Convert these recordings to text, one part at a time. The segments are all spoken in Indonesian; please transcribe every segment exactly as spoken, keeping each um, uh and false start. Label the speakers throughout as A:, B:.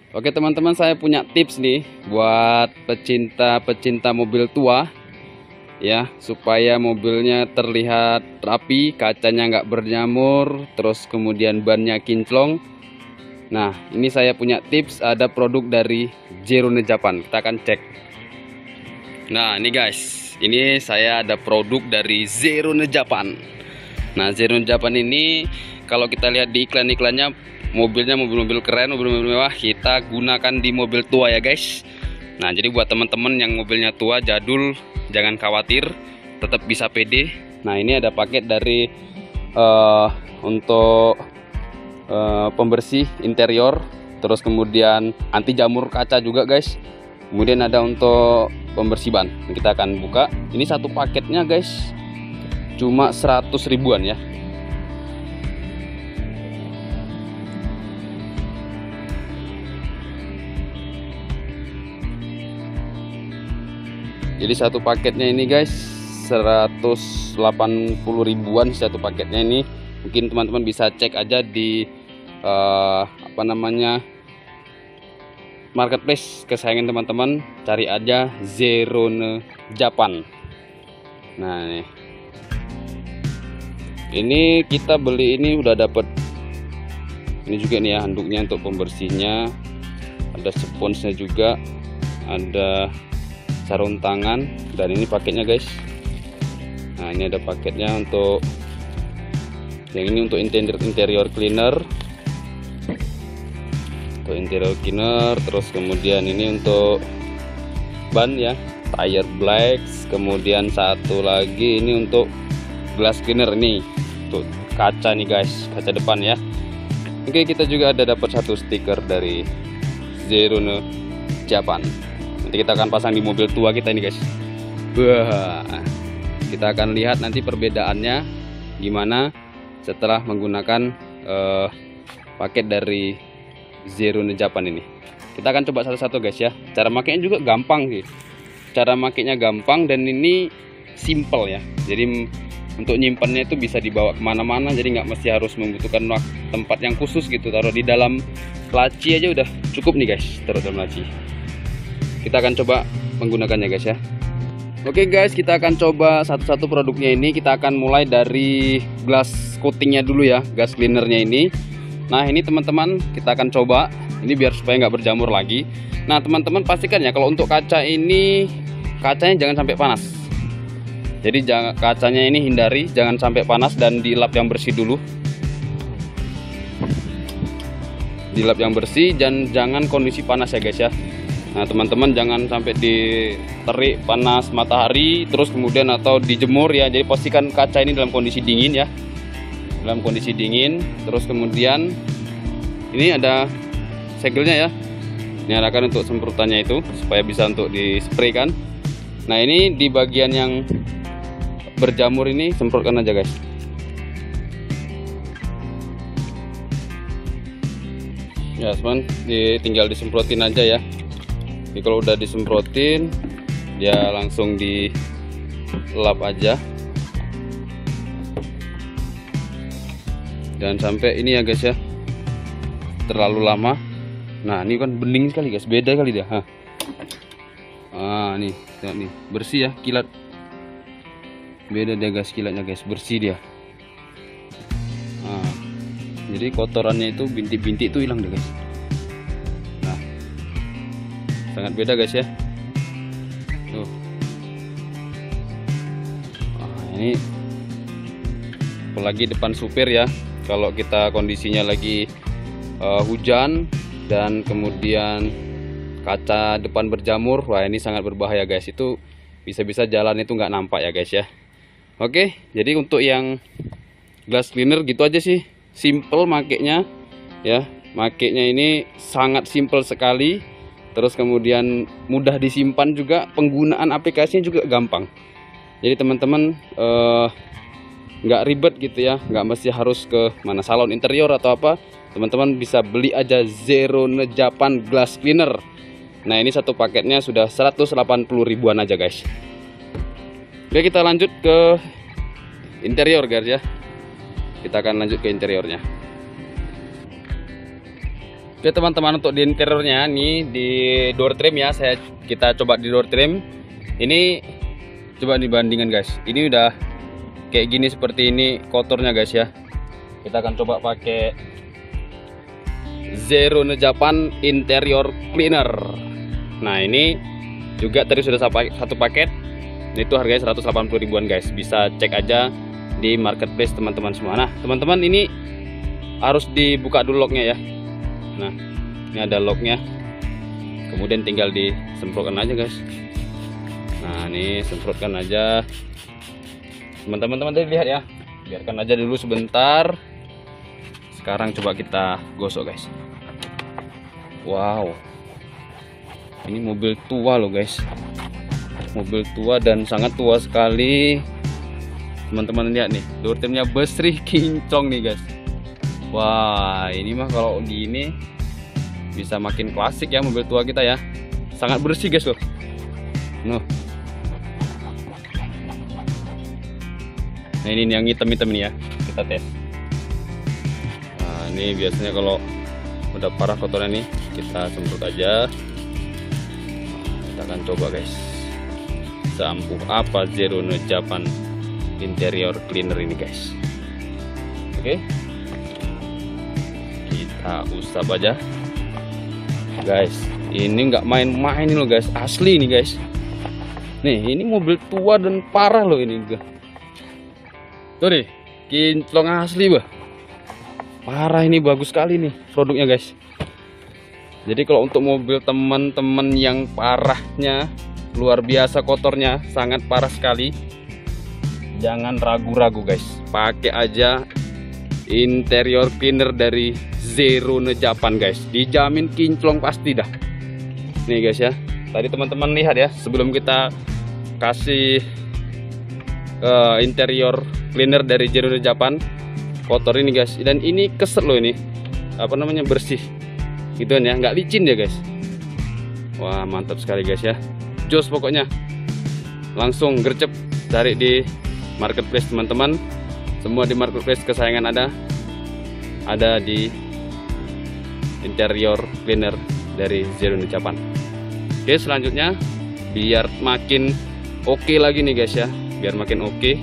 A: Oke teman-teman, saya punya tips nih buat pecinta-pecinta mobil tua ya, supaya mobilnya terlihat rapi, kacanya nggak berjamur, terus kemudian bannya kinclong. Nah, ini saya punya tips, ada produk dari Zeroone Japan. Kita akan cek. Nah, ini guys, ini saya ada produk dari Zeroone Japan. Nah, Zeroone Japan ini kalau kita lihat di iklan-iklannya, mobilnya mobil-mobil keren, mobil-mobil mewah, kita gunakan di mobil tua ya guys. Nah, jadi buat teman-teman yang mobilnya tua, jadul, jangan khawatir, tetap bisa pede. Nah, ini ada paket dari uh, untuk uh, pembersih interior, terus kemudian anti jamur kaca juga guys. Kemudian ada untuk pembersih ban. Kita akan buka. Ini satu paketnya guys, cuma seratus ribuan ya. Jadi satu paketnya ini guys seratus delapan puluh ribuan satu paketnya ini. Mungkin teman-teman bisa cek aja di uh, apa namanya marketplace kesayangan teman-teman, cari aja Zeroone Japan. Nah, nih. Ini kita beli ini udah dapet ini juga nih ya, handuknya untuk pembersihnya, ada sponsnya juga, ada sarung tangan, dan ini paketnya guys. Nah, ini ada paketnya untuk yang ini untuk interior interior cleaner, untuk interior cleaner, terus kemudian ini untuk ban ya, tire black, kemudian satu lagi ini untuk glass cleaner, ini untuk kaca nih guys, kaca depan ya. Oke, kita juga ada dapat satu stiker dari Zeroone Japan. Nanti kita akan pasang di mobil tua kita ini guys. Wah, kita akan lihat nanti perbedaannya gimana setelah menggunakan uh, paket dari Zeroone Japan ini. Kita akan coba satu-satu guys ya. Cara makainya juga gampang sih. Cara makainya gampang dan ini simple ya. Jadi untuk nyimpannya itu bisa dibawa kemana-mana. Jadi nggak mesti harus membutuhkan tempat yang khusus gitu. Taruh di dalam laci aja udah cukup nih guys. Taruh dalam laci. Kita akan coba menggunakannya guys ya. Oke guys, kita akan coba satu-satu produknya ini. Kita akan mulai dari glass coatingnya dulu ya, gas cleanernya ini. Nah, ini teman-teman kita akan coba ini biar supaya nggak berjamur lagi. Nah, teman-teman pastikan ya kalau untuk kaca ini, kacanya jangan sampai panas. Jadi jangan, kacanya ini hindari jangan sampai panas dan dilap yang bersih dulu. Dilap yang bersih dan jangan kondisi panas ya guys ya. Nah, teman-teman jangan sampai diterik panas matahari terus kemudian atau dijemur ya. Jadi pastikan kaca ini dalam kondisi dingin ya. Dalam kondisi dingin. Terus kemudian ini ada segelnya ya. Ini arahkan untuk semprotannya itu supaya bisa untuk dispray kan. Nah, ini di bagian yang berjamur ini semprotkan aja guys. Ya teman, tinggal disemprotin aja ya. Jadi kalau udah disemprotin, dia langsung dilap aja. Jangan sampai ini ya guys ya, terlalu lama. Nah, ini kan bening sekali guys, beda kali dia. Hah. Ah, nih, lihat nih, bersih ya, kilat. Beda dia guys, kilatnya guys, bersih dia. Nah, jadi kotorannya itu, bintik-bintik itu hilang deh guys. Sangat beda guys ya. Tuh. Nah, ini apalagi depan supir ya. Kalau kita kondisinya lagi uh, hujan dan kemudian kaca depan berjamur, wah ini sangat berbahaya guys. Itu bisa-bisa jalan itu nggak nampak ya guys ya. Oke, jadi untuk yang glass cleaner gitu aja sih. Simple makainya ya. Makainya ini sangat simple sekali. Terus kemudian mudah disimpan juga, penggunaan aplikasinya juga gampang. Jadi teman-teman eh, nggak ribet gitu ya, nggak mesti harus ke mana salon interior atau apa. Teman-teman bisa beli aja Zeroone Japan Glass Cleaner. Nah, ini satu paketnya sudah seratus delapan puluh ribuan aja guys. Oke, kita lanjut ke interior guys ya. Kita akan lanjut ke interiornya. Oke teman-teman, untuk di interiornya nih di door trim ya, saya kita coba di door trim. Ini coba dibandingkan guys. Ini udah kayak gini, seperti ini kotornya guys ya. Kita akan coba pakai Zerone Japan Interior Cleaner. Nah ini juga tadi sudah satu paket. Itu harganya seratus delapan puluh ribuan guys. Bisa cek aja di marketplace teman-teman semua. Nah teman-teman, ini harus dibuka dulu locknya ya. Nah ini ada locknya, kemudian tinggal disemprotkan aja guys. Nah ini semprotkan aja teman-teman, tadi lihat ya, biarkan aja dulu sebentar. Sekarang coba kita gosok guys. Wow, ini mobil tua loh guys, mobil tua dan sangat tua sekali teman-teman. Lihat nih, door trimnya bersih kinclong nih guys. Wah ini mah kalau gini bisa makin klasik ya mobil tua kita ya. Sangat bersih guys loh. Nuh. Nah ini yang hitam-hitam ini ya, kita tes. Nah ini biasanya kalau udah parah kotoran nih, kita semprot aja. Kita akan coba guys, seampuh apa Zerone Japan Interior Cleaner ini guys. Oke, kita usap aja guys. Ini nggak main-main loh guys, asli nih guys. Nih ini mobil tua dan parah loh ini. Tuh nih, kinclong asli bah, parah. Ini bagus sekali nih produknya guys. Jadi kalau untuk mobil teman-teman yang parahnya luar biasa, kotornya sangat parah sekali, jangan ragu-ragu guys, pakai aja interior cleaner dari Zerone Japan guys. Dijamin kinclong pasti dah. Nih guys ya, tadi teman-teman lihat ya, sebelum kita kasih uh, interior cleaner dari Zerone Japan, kotor ini guys. Dan ini keset loh, ini apa namanya, bersih gitu ya, nggak licin ya guys. Wah mantap sekali guys ya, jos pokoknya. Langsung gercep cari di marketplace teman-teman. Semua di marketplace kesayangan ada ada di interior cleaner dari Zerone Japan. Oke, selanjutnya biar makin oke okay lagi nih guys ya, biar makin oke okay.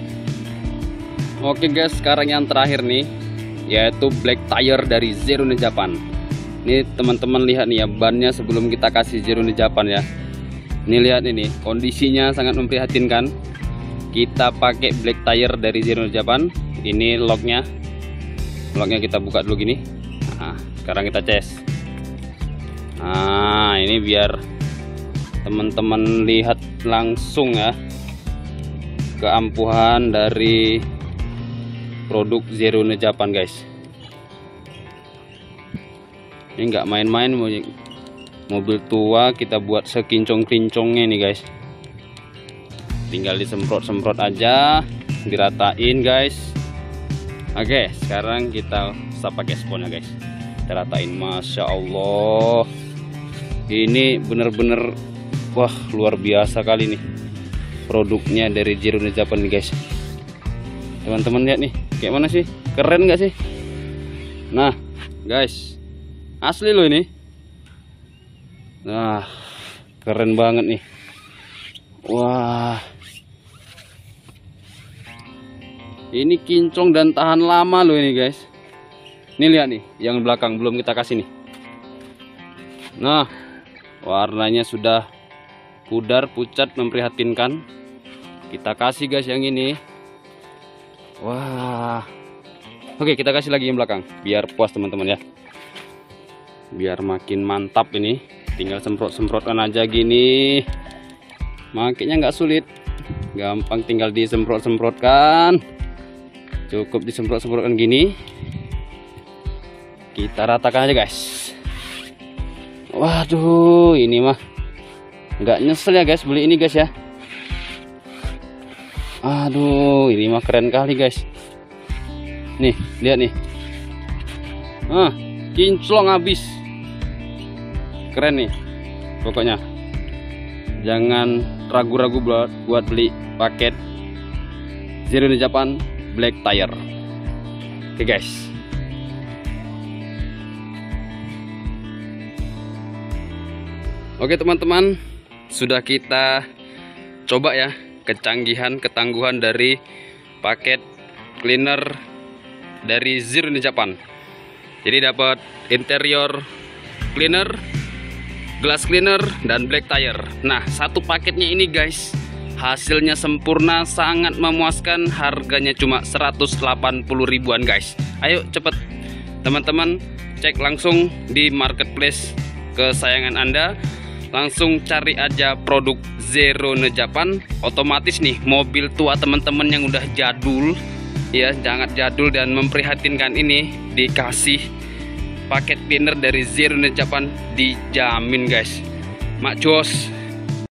A: Oke guys, sekarang yang terakhir nih, yaitu black tire dari Zerone Japan. Ini teman-teman lihat nih ya, bannya sebelum kita kasih Zerone Japan ya. Ini lihat ini, kondisinya sangat memprihatinkan. Kita pakai black tire dari Zerone Japan. Ini locknya, locknya kita buka dulu gini. Nah, sekarang kita cas. Nah ini biar teman-teman lihat langsung ya keampuhan dari produk Zerone Japan guys. Ini nggak main-main, mobil tua kita buat sekincong-kincongnya nih guys. Tinggal disemprot-semprot aja, diratain guys. Oke, sekarang kita usap pakai sponnya guys. Kita ratain, masya Allah. Ini bener-bener wah luar biasa kali nih produknya dari Zerone Japan nih guys. Teman-teman lihat nih, kayak mana sih, keren nggak sih? Nah guys, asli loh ini. Nah keren banget nih. Wah ini kinclong dan tahan lama loh ini guys. Ini lihat nih, yang belakang belum kita kasih nih. Nah warnanya sudah pudar, pucat, memprihatinkan. Kita kasih guys yang ini. Wah, oke, kita kasih lagi yang belakang biar puas teman-teman ya, biar makin mantap. Ini tinggal semprot-semprotkan aja gini, makanya nggak sulit, gampang, tinggal disemprot-semprotkan. Cukup disemprot-semprotkan gini, kita ratakan aja guys. Waduh, ini mah nggak nyesel ya guys beli ini guys ya. Aduh, ini mah keren kali guys. Nih, lihat nih. Ah, kinclong habis. Keren nih. Pokoknya jangan ragu-ragu buat buat beli paket Zerone Japan Black Tire. Oke guys. Oke teman-teman, sudah kita coba ya kecanggihan, ketangguhan dari paket cleaner dari Zero Ninja Pan. Jadi dapat interior cleaner, glass cleaner, dan black tire. Nah, satu paketnya ini guys, hasilnya sempurna, sangat memuaskan. Harganya cuma seratus delapan puluh ribuan guys. Ayo cepet teman-teman, cek langsung di marketplace kesayangan Anda. Langsung cari aja produk Zero Ninja Pan. Otomatis nih mobil tua teman-teman yang udah jadul ya, jangan jadul dan memprihatinkan ini, dikasih paket cleaner dari Zero Ninja Pan, dijamin guys. Mak jos.